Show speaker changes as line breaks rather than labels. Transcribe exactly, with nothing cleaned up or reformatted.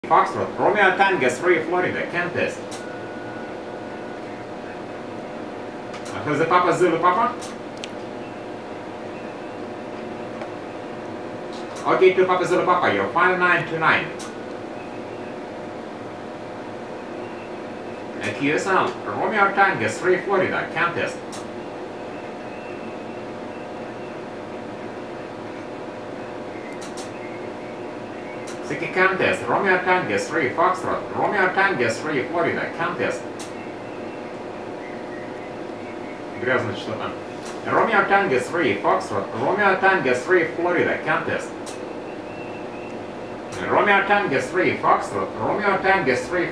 Foxtrot, Romeo Tango three Florida, Countess. Who's the Papa Zulu Papa? Okay, to Papa Zulu Papa, you're five nine two nine. And Q S L, Romeo Tango three Florida, Countess. Siki Countess, Romeo Tango three Foxtrot, Romeo Tango three Florida, Countess. Грязно что там. Romeo Tango three Foxtrot, Romeo Tango three Florida, Countess. Romeo Tango three Foxtrot, Romeo Tango three